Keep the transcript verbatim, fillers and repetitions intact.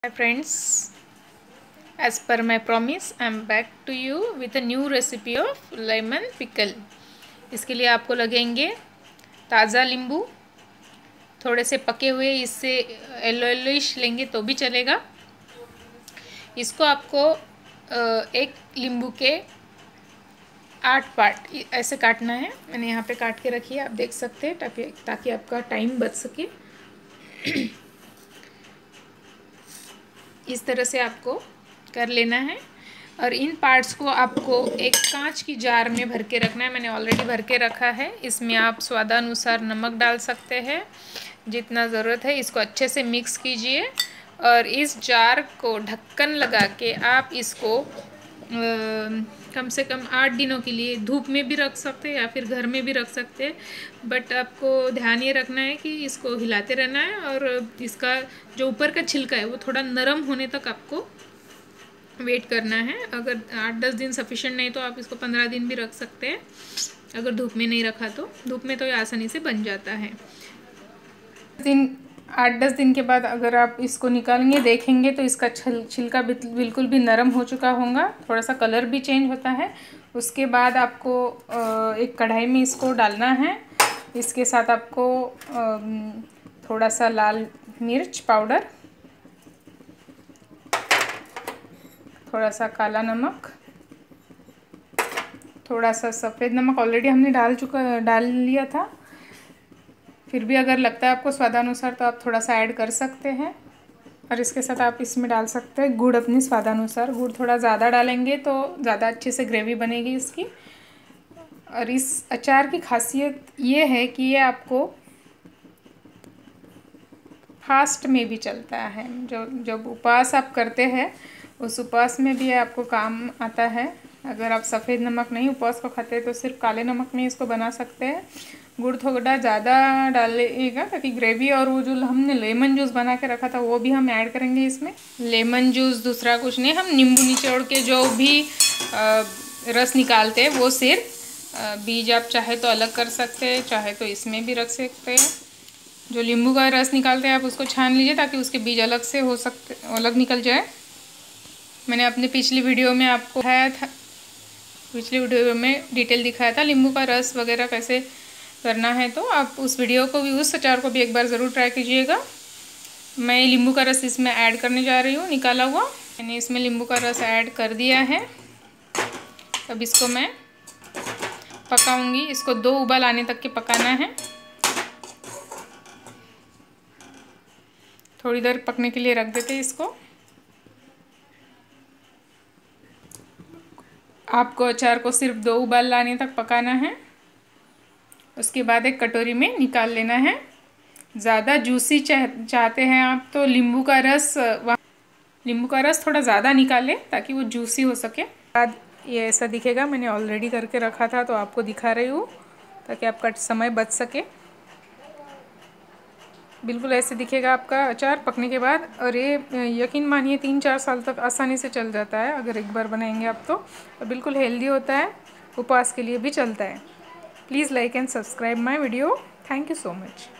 Hi friends, as per my promise, I am back to you with a new recipe of lemon pickle. इसके लिए आपको लगेंगे ताज़ा नींबू, थोड़े से पके हुए, इससे येलो येलोइश लेंगे तो भी चलेगा। इसको आपको एक नींबू के आठ पार्ट ऐसे काटना है। मैंने यहाँ पे काट के रखी है, आप देख सकते हैं, ताकि ताकि आपका टाइम बच सके। इस तरह से आपको कर लेना है और इन पार्ट्स को आपको एक कांच की जार में भर के रखना है। मैंने ऑलरेडी भर के रखा है। इसमें आप स्वादानुसार नमक डाल सकते हैं जितना ज़रूरत है। इसको अच्छे से मिक्स कीजिए और इस जार को ढक्कन लगा के आप इसको आ, कम से कम आठ दिनों के लिए धूप में भी रख सकते हैं या फिर घर में भी रख सकते हैं। बट आपको ध्यान ये रखना है कि इसको हिलाते रहना है और इसका जो ऊपर का छिलका है वो थोड़ा नरम होने तक आपको वेट करना है। अगर आठ दस दिन सफिशेंट नहीं तो आप इसको पंद्रह दिन भी रख सकते हैं। अगर धूप में नहीं रखा तो धूप में तो ये आसानी से बन जाता है। दिन आठ दस दिन के बाद अगर आप इसको निकालेंगे, देखेंगे तो इसका छिल छिलका बिल्कुल भी नरम हो चुका होगा, थोड़ा सा कलर भी चेंज होता है। उसके बाद आपको एक कढ़ाई में इसको डालना है। इसके साथ आपको थोड़ा सा लाल मिर्च पाउडर, थोड़ा सा काला नमक, थोड़ा सा सफ़ेद नमक ऑलरेडी हमने डाल चुका डाल लिया था। फिर भी अगर लगता है आपको स्वादानुसार तो आप थोड़ा सा ऐड कर सकते हैं। और इसके साथ आप इसमें डाल सकते हैं गुड़ अपनी स्वादानुसार। गुड़ थोड़ा ज़्यादा डालेंगे तो ज़्यादा अच्छे से ग्रेवी बनेगी इसकी। और इस अचार की खासियत ये है कि ये आपको फास्ट में भी चलता है। जो जब उपवास आप करते हैं उस उपवास में भी आपको काम आता है। अगर आप सफ़ेद नमक नहीं उपवास को खाते हैं तो सिर्फ काले नमक में इसको बना सकते हैं। गुड़ थोड़ा ज़्यादा डालिएगा ताकि ग्रेवी और वो जो हमने लेमन जूस बना के रखा था वो भी हम ऐड करेंगे इसमें। लेमन जूस दूसरा कुछ नहीं, हम नींबू निचोड़ के जो भी आ, रस निकालते हैं वो सिर्फ बीज आप चाहे तो अलग कर सकते हैं, चाहे तो इसमें भी रख सकते हैं। जो नींबू का रस निकालते हैं आप उसको छान लीजिए ताकि उसके बीज अलग से हो सकते अलग निकल जाए। मैंने अपने पिछली वीडियो में आपको दिखाया था, पिछली वीडियो में डिटेल दिखाया था नींबू का रस वगैरह कैसे करना है, तो आप उस वीडियो को भी, उस अचार को भी एक बार ज़रूर ट्राई कीजिएगा। मैं नींबू का रस इसमें ऐड करने जा रही हूँ, निकाला हुआ। मैंने इसमें नींबू का रस ऐड कर दिया है। अब इसको मैं पकाऊंगी। इसको दो उबाल आने तक के पकाना है। थोड़ी देर पकने के लिए रख देते हैं इसको। आपको अचार को सिर्फ दो उबाल लाने तक पकाना है। उसके बाद एक कटोरी में निकाल लेना है। ज़्यादा जूसी चाह चाहते हैं आप तो नींबू का रस नींबू का रस थोड़ा ज़्यादा निकालें ताकि वो जूसी हो सके। बाद ये ऐसा दिखेगा। मैंने ऑलरेडी करके रखा था तो आपको दिखा रही हूँ ताकि आपका समय बच सके। बिल्कुल ऐसे दिखेगा आपका अचार पकने के बाद। और ये यकीन मानिए तीन चार साल तक आसानी से चल जाता है अगर एक बार बनाएंगे आप तो। और बिल्कुल हेल्दी होता है, उपवास के लिए भी चलता है। Please like and subscribe my video. Thank you so much.